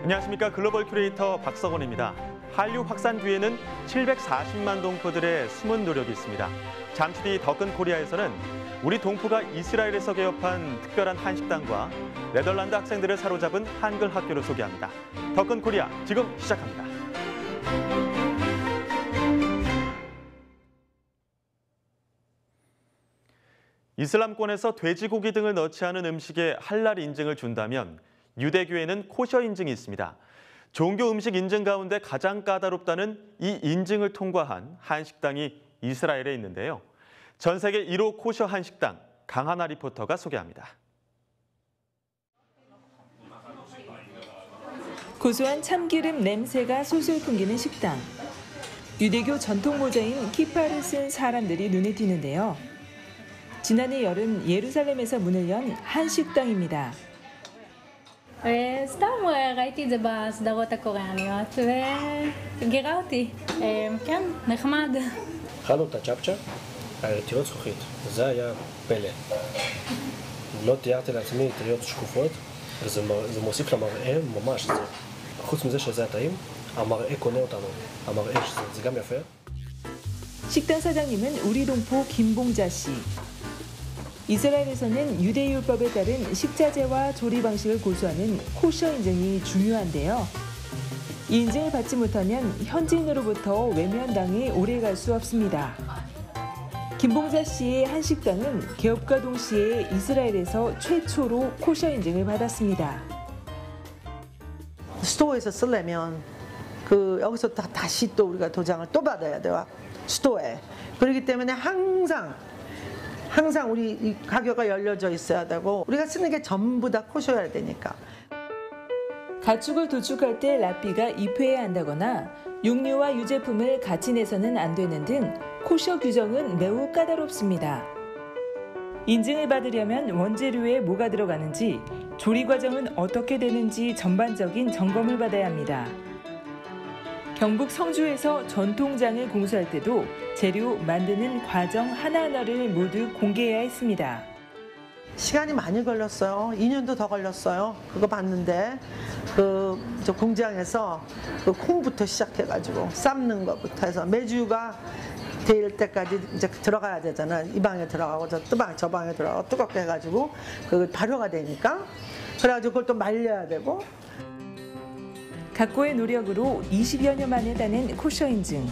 안녕하십니까. 글로벌 큐레이터 박성원입니다. 한류 확산 뒤에는 740만 동포들의 숨은 노력이 있습니다. 잠시 뒤 더 큰 코리아에서는 우리 동포가 이스라엘에서 개업한 특별한 한식당과 네덜란드 학생들을 사로잡은 한글 학교를 소개합니다. 더 큰 코리아 지금 시작합니다. 이슬람권에서 돼지고기 등을 넣지 않은 음식에 할랄 인증을 준다면 유대교에는 코셔 인증이 있습니다. 종교 음식 인증 가운데 가장 까다롭다는 이 인증을 통과한 한식당이 이스라엘에 있는데요. 전 세계 1호 코셔 한식당 강하나 리포터가 소개합니다. 고소한 참기름 냄새가 솔솔 풍기는 식당. 유대교 전통 모자인 키파를 쓴 사람들이 눈에 띄는데요. 지난해 여름 예루살렘에서 문을 연 한식당입니다. סתם ראיתי את זה בסדרות הקוריאניות וגרה אותי. כן, נחמד. אכלנו את הצ'פצ'ה, טריות זכוכית. זה היה פלא. לא תיארתי לעצמי טריות שקופות, וזה מוסיף למראה ממש. חוץ מזה שזה הטעים, המראה קונה אותנו. המראה שזה גם יפה. 식당 사장님은 우리 동포 김봉자 씨. 이스라엘에서는 유대율법에 따른 식자재와 조리 방식을 고수하는 코셔 인증이 중요한데요. 이 인증을 받지 못하면 현지인으로부터 외면당해 오래 갈 수 없습니다. 김봉자 씨의 한식당은 개업과 동시에 이스라엘에서 최초로 코셔 인증을 받았습니다. 스토어에서 쓰려면 여기서 다시 또 우리가 도장을 또 받아야 돼요. 스토어에. 그렇기 때문에 항상 우리 이 가게가 열려져 있어야 되고 우리가 쓰는 게 전부 다 코셔야 되니까. 가축을 도축할 때 랍비가 입회해야 한다거나 육류와 유제품을 같이 내서는 안 되는 등 코셔 규정은 매우 까다롭습니다. 인증을 받으려면 원재료에 뭐가 들어가는지, 조리 과정은 어떻게 되는지 전반적인 점검을 받아야 합니다. 경북 성주에서 전통장을 공수할 때도 재료 만드는 과정 하나하나를 모두 공개해야 했습니다. 시간이 많이 걸렸어요. 2년도 더 걸렸어요. 그거 봤는데 저 공장에서 콩부터 시작해가지고 삶는 것부터 해서 메주가 될 때까지 이제 들어가야 되잖아. 이 방에 들어가고 저 방에 들어가고 뜨겁게 해가지고 그 발효가 되니까 그래가지고 그걸 또 말려야 되고. 각고의 노력으로 20여 년 만에 따낸 코셔 인증.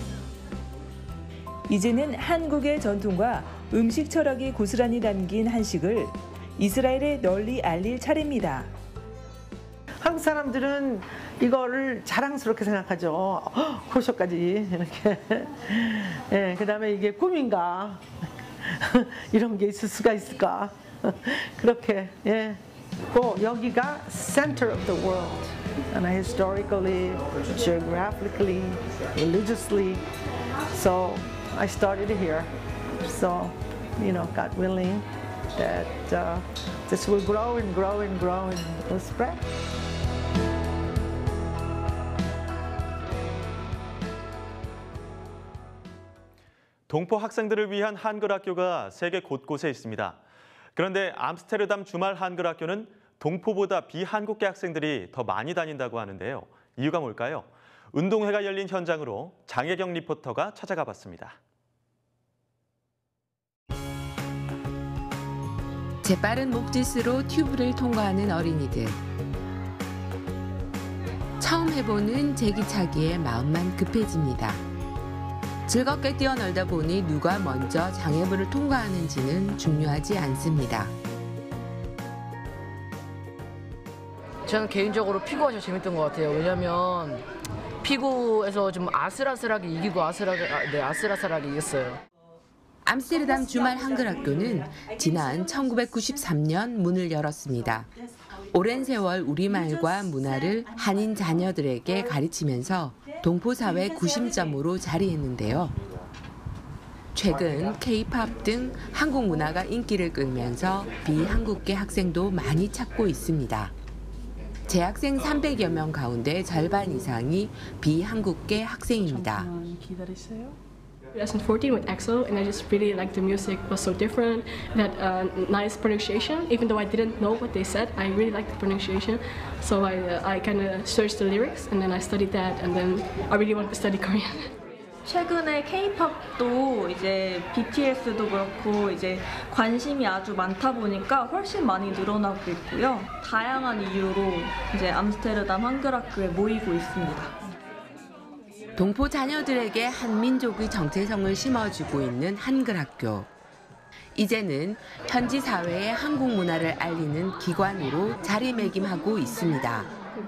이제는 한국의 전통과 음식 철학이 고스란히 담긴 한식을 이스라엘에 널리 알릴 차례입니다. 한국 사람들은 이거를 자랑스럽게 생각하죠. 코셔까지 이렇게. 예, 그다음에 이게 꿈인가? 이런 게 있을 수가 있을까? 그렇게. 예. 여기가 center of the world. And historically, geographically, religiously, so I started here. So, God willing, that this will grow and grow and grow and will spread. 동포 학생들을 위한 한글 학교가 세계 곳곳에 있습니다. 그런데 암스테르담 주말 한글 학교는 동포보다 비한국계 학생들이 더 많이 다닌다고 하는데요. 이유가 뭘까요? 운동회가 열린 현장으로 장혜경 리포터가 찾아가 봤습니다. 재빠른 몸짓으로 튜브를 통과하는 어린이들. 처음 해보는 제기차기에 마음만 급해집니다. 즐겁게 뛰어놀다 보니 누가 먼저 장애물을 통과하는지는 중요하지 않습니다. 저는 개인적으로 피구가 제일 재밌던 것 같아요. 왜냐면 피구에서 좀 아슬아슬하게 이기고 아슬아슬하게 이겼어요. 암스테르담 주말 한글 학교는 지난 1993년 문을 열었습니다. 오랜 세월 우리말과 문화를 한인 자녀들에게 가르치면서 동포사회 구심점으로 자리했는데요. 최근 K-팝 등 한국 문화가 인기를 끌면서 비한국계 학생도 많이 찾고 있습니다. 재학생 300여 명 가운데 절반 이상이 비한국계 학생입니다. 2014 with EXO, and I just really liked the music. It was so different. It had nice pronunciation. Even though I didn't know what they said, I really liked the pronunciation. So I kind of searched the lyrics, and then I studied that, and then I really wanted to study Korean. 최근에 K-팝도 이제 BTS도 그렇고 이제 관심이 아주 많다 보니까 훨씬 많이 늘어나고 있고요. 다양한 이유로 이제 암스테르담 한글학교에 모이고 있습니다. 동포 자녀들에게 한민족의 정체성을 심어주고 있는 한글학교. 이제는 현지 사회의 한국 문화를 알리는 기관으로 자리매김하고 있습니다.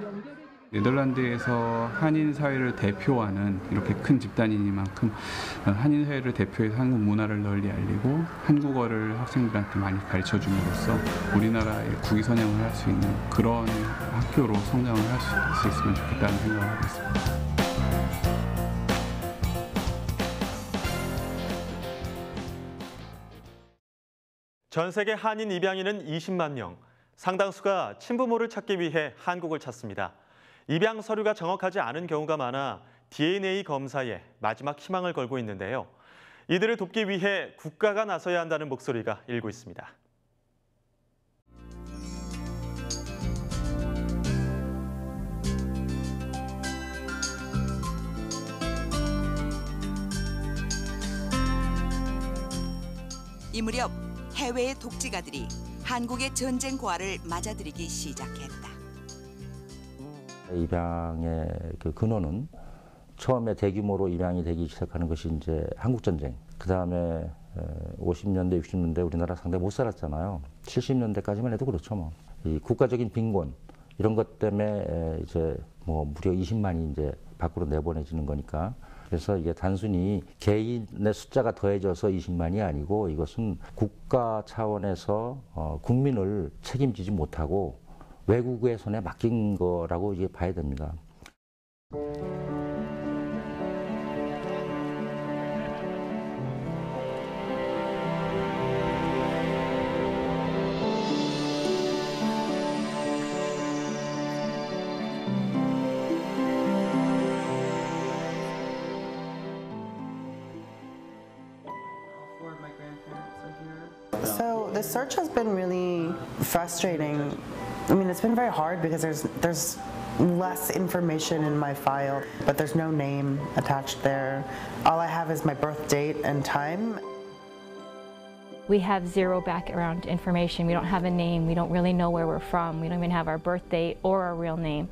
네덜란드에서 한인 사회를 대표하는 이렇게 큰 집단이니만큼 한인 사회를 대표해서 한국 문화를 널리 알리고 한국어를 학생들한테 많이 가르쳐줌으로써 우리나라의 국위 선양을 할 수 있는 그런 학교로 성장을 할 수 있었으면 좋겠다는 생각을 하고 있습니다. 전 세계 한인 입양인은 20만 명. 상당수가 친부모를 찾기 위해 한국을 찾습니다. 입양 서류가 정확하지 않은 경우가 많아 DNA 검사에 마지막 희망을 걸고 있는데요. 이들을 돕기 위해 국가가 나서야 한다는 목소리가 일고 있습니다. 이 무렵 해외의 독지가들이 한국의 전쟁 고아를 맞아들이기 시작했다. 입양의 그 근원은 처음에 대규모로 입양이 되기 시작하는 것이 이제 한국 전쟁. 그 다음에 50년대, 60년대 우리나라 상당히 못 살았잖아요. 70년대까지만 해도 그렇죠. 뭐. 이 국가적인 빈곤 이런 것 때문에 이제 뭐 무려 20만이 이제 밖으로 내보내지는 거니까. 그래서 이게 단순히 개인의 숫자가 더해져서 20만이 아니고 이것은 국가 차원에서 국민을 책임지지 못하고 외국의 손에 맡긴 거라고 이제 봐야 됩니다. So the search has been really frustrating. I mean, it's been very hard because there's less information in my file, but there's no name attached there. All I have is my birth date and time. We have zero background information. We don't have a name. We don't really know where we're from. We don't even have our birth date or our real name.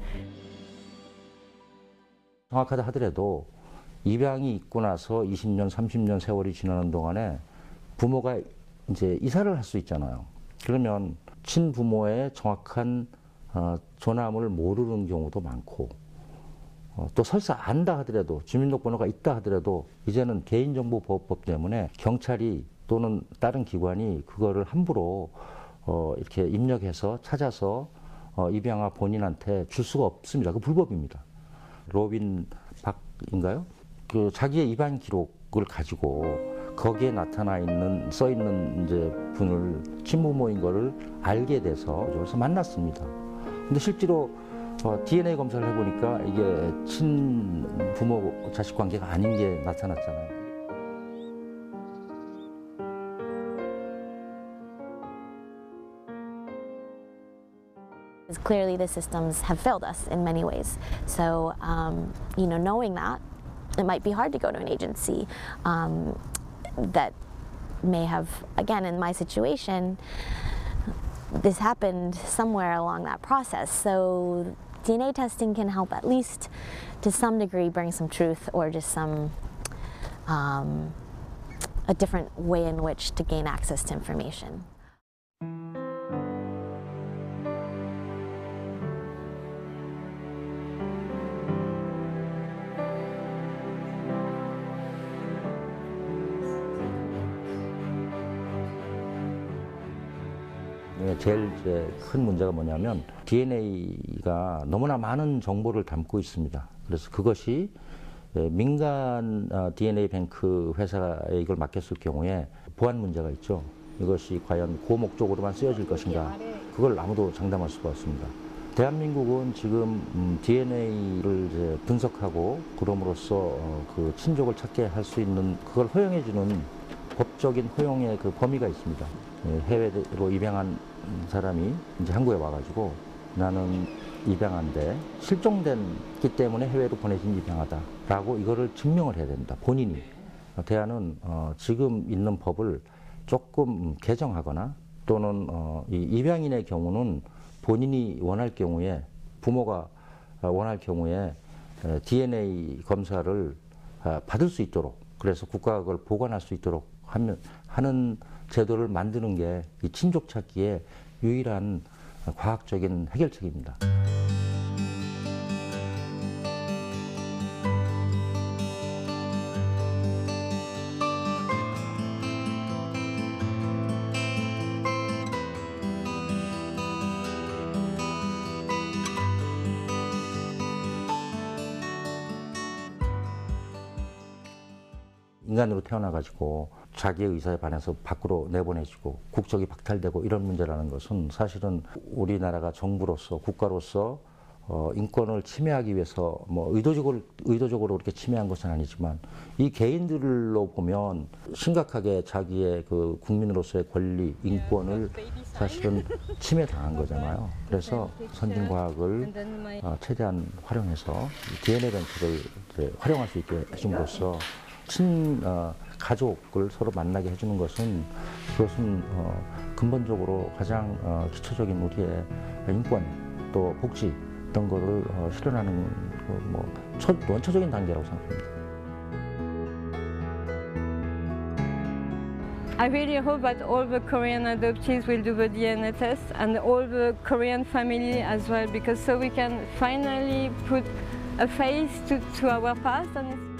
정확하다 하더라도 입양이 있고 나서 20년, 30년 세월이 지나는 동안에 부모가 이제 이사를 할 수 있잖아요. 그러면 친부모의 정확한 조남을 모르는 경우도 많고 또 설사 안다 하더라도 주민등록번호가 있다 하더라도 이제는 개인정보보호법 때문에 경찰이 또는 다른 기관이 그거를 함부로 이렇게 입력해서 찾아서 입양아 본인한테 줄 수가 없습니다. 그 불법입니다. 로빈 박인가요? 그 자기의 입양 기록을 가지고 거기에 나타나 있는 써 있는 이제 분을 친부모인 거를 알게 돼서 여기서 만났습니다. 근데 실제로 DNA 검사를 해보니까 이게 친부모 자식 관계가 아닌 게 나타났잖아요. Clearly, the systems have failed us in many ways. So, knowing that, it might be hard to go to an agency that may have, again, in my situation, this happened somewhere along that process. So, DNA testing can help at least to some degree bring some truth or just some a different way in which to gain access to information. 제일 큰 문제가 뭐냐면 DNA가 너무나 많은 정보를 담고 있습니다. 그래서 그것이 민간 DNA 뱅크 회사에 이걸 맡겼을 경우에 보안 문제가 있죠. 이것이 과연 그 목적으로만 쓰여질 것인가, 그걸 아무도 장담할 수가 없습니다. 대한민국은 지금 DNA를 이제 분석하고 그럼으로써 그 친족을 찾게 할 수 있는 그걸 허용해주는 법적인 허용의 그 범위가 있습니다. 해외로 입양한 사람이 이제 한국에 와가지고 나는 입양한데 실종됐기 때문에 해외로 보내진 입양하다라고 이거를 증명을 해야 됩니다. 본인이. 대안은 지금 있는 법을 조금 개정하거나 또는 이 입양인의 경우는 본인이 원할 경우에 부모가 원할 경우에 DNA 검사를 받을 수 있도록 그래서 국가가 그걸 보관할 수 있도록 하는 제도를 만드는 게 이 친족 찾기의 유일한 과학적인 해결책입니다. 인간으로 태어나가지고 자기의 의사에 반해서 밖으로 내보내지고 국적이 박탈되고 이런 문제라는 것은 사실은 우리나라가 정부로서 국가로서 인권을 침해하기 위해서 뭐 의도적으로 그렇게 침해한 것은 아니지만 이 개인들로 보면 심각하게 자기의 그 국민으로서의 권리, 인권을 사실은 침해당한 거잖아요. 그래서 선진과학을 최대한 활용해서 DNA 벤처를 활용할 수 있게 해줌으로써 가족을 서로 만나게 해주는 것은 그것은 근본적으로 가장 기초적인 우리의 인권 또 복지 이런 거를 실현하는 원초적인 단계라고 생각합니다. I really hope that all the Korean adoptees will do the DNA test and all the Korean family as well, because so we can finally put a face to our past. And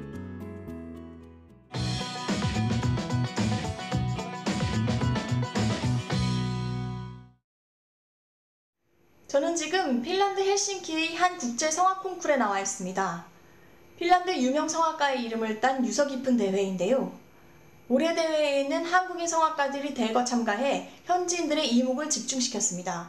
저는 지금 핀란드 헬싱키의 한 국제 성악 콩쿠르에 나와 있습니다. 핀란드 유명 성악가의 이름을 딴 유서 깊은 대회인데요. 올해 대회에는 한국인 성악가들이 대거 참가해 현지인들의 이목을 집중시켰습니다.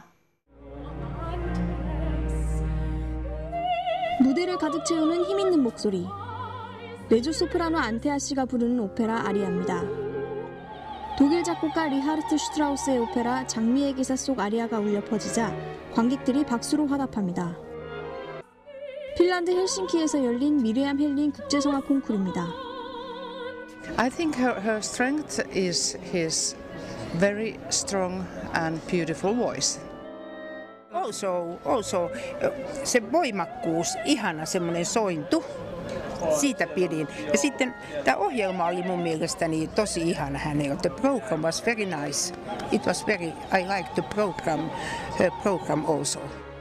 무대를 가득 채우는 힘있는 목소리. 메조소프라노 안테아 씨가 부르는 오페라 아리아입니다. 독일 작곡가 리하르트 슈트라우스의 오페라 장미의 기사 속 아리아가 울려 퍼지자 관객들이 박수로 화답합니다. 핀란드 헬싱키에서 열린 미리암 헬린 국제성악 콩쿠르입니다. I think her strength is his very strong and beautiful voice. Also se voimakkuus, ihana semmoinen sointu. Siitä pidin. Ja sitten tämä ohjelma oli mun mielestäni tosi ihana hänellä. The program was very nice. It was very, I liked the program, her program also.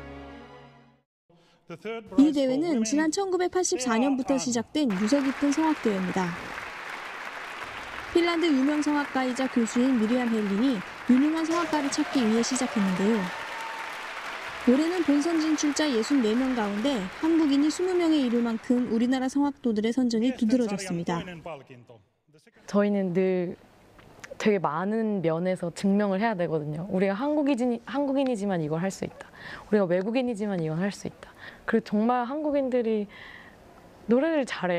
이 대회는 지난 1984년부터 시작된 유서 깊은 성악대회입니다. 핀란드 유명 성악가이자 교수인 미리암 헬린이 유능한 성악가를 찾기 위해 시작했는데요. 올해는 본선 진출자 64명 가운데 한국인이 20명에 이를 만큼 우리나라 성악도들의 선전이 두드러졌습니다. 저희는 늘 되게 많은 면에서 증명을 해야 되거든요. 우리가 한국인이지만 이걸 할 수 있다. 우리가 외국인이지만 이건 할 수 있다. 그리고 정말 한국인들이 노래를 잘해요.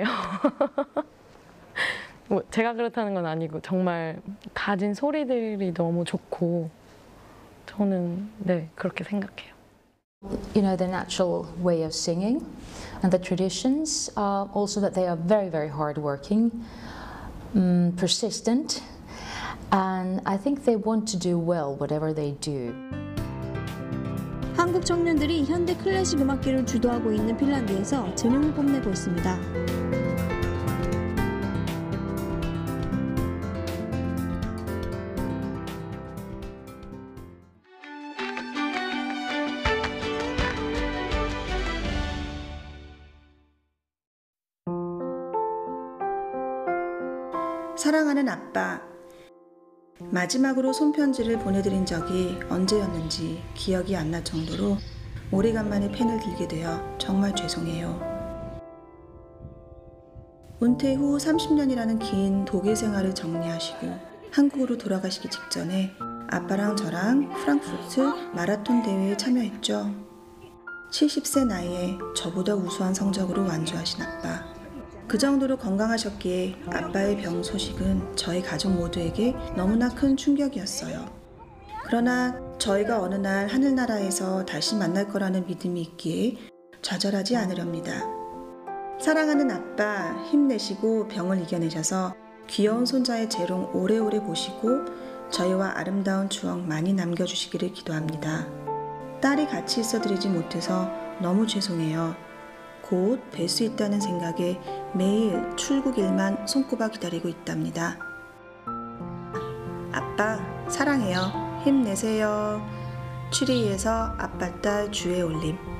뭐 제가 그렇다는 건 아니고 정말 가진 소리들이 너무 좋고 저는 네 그렇게 생각해요. You know, the natural way of singing and the traditions, also that they are very, very hardworking, persistent, and I think they want to do well whatever they do. 한국 청년들이 현대 클래식 음악계를 주도하고 있는 핀란드에서 재능을 뽐내고 있습니다. 사랑하는 아빠, 마지막으로 손편지를 보내드린 적이 언제였는지 기억이 안 날 정도로 오래간만에 펜을 들게 되어 정말 죄송해요. 은퇴 후 30년이라는 긴 독일 생활을 정리하시고 한국으로 돌아가시기 직전에 아빠랑 저랑 프랑크푸르트 마라톤 대회에 참여했죠. 70세 나이에 저보다 우수한 성적으로 완주하신 아빠. 그 정도로 건강하셨기에 아빠의 병 소식은 저희 가족 모두에게 너무나 큰 충격이었어요. 그러나 저희가 어느 날 하늘나라에서 다시 만날 거라는 믿음이 있기에 좌절하지 않으렵니다. 사랑하는 아빠, 힘내시고 병을 이겨내셔서 귀여운 손자의 재롱 오래오래 보시고 저희와 아름다운 추억 많이 남겨주시기를 기도합니다. 딸이 같이 있어드리지 못해서 너무 죄송해요. 곧 뵐 수 있다는 생각에 매일 출국일만 손꼽아 기다리고 있답니다. 아빠, 사랑해요. 힘내세요. 추리에서 아빠 딸 주에 올림.